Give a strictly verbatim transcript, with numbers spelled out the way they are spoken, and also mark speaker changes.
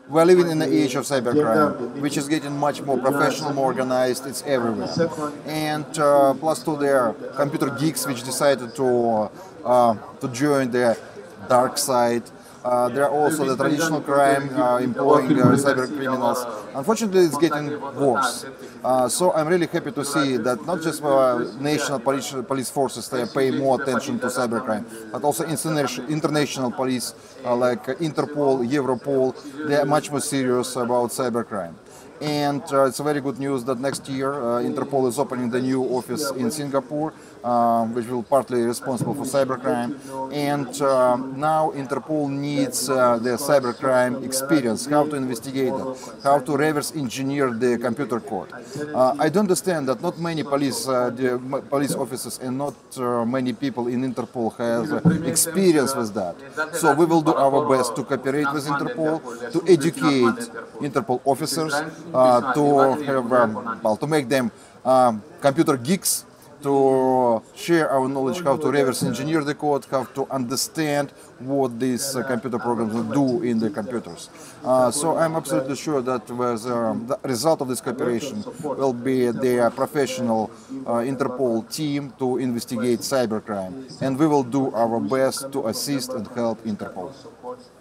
Speaker 1: we're living in the age of cybercrime, which is getting much more professional, more organized. It's everywhere. And uh, plus to their computer geeks, which decided to uh, to join the dark side. Uh, there are also the traditional crime uh, employing uh, cyber criminals. Unfortunately, it's getting worse. Uh, so I'm really happy to see that not just uh, national police, police forces they pay more attention to cybercrime, but also international, international police uh, like Interpol, Europol, they are much more serious about cybercrime. And uh, it's a very good news that next year uh, Interpol is opening the new office in Singapore, uh, which will partly responsible for cybercrime. And uh, now Interpol needs uh, the cybercrime experience, how to investigate it, how to reverse engineer the computer code. Uh, I do understand that not many police uh, the police officers and not uh, many people in Interpol have uh, experience with that. So we will do our best to cooperate with Interpol, to educate Interpol officers, Uh, to have, um, well, to make them um, computer geeks, to share our knowledge how to reverse engineer the code, how to understand what these uh, computer programs do in the computers. Uh, so I'm absolutely sure that with, um, the result of this cooperation will be the professional uh, Interpol team to investigate cybercrime, and we will do our best to assist and help Interpol.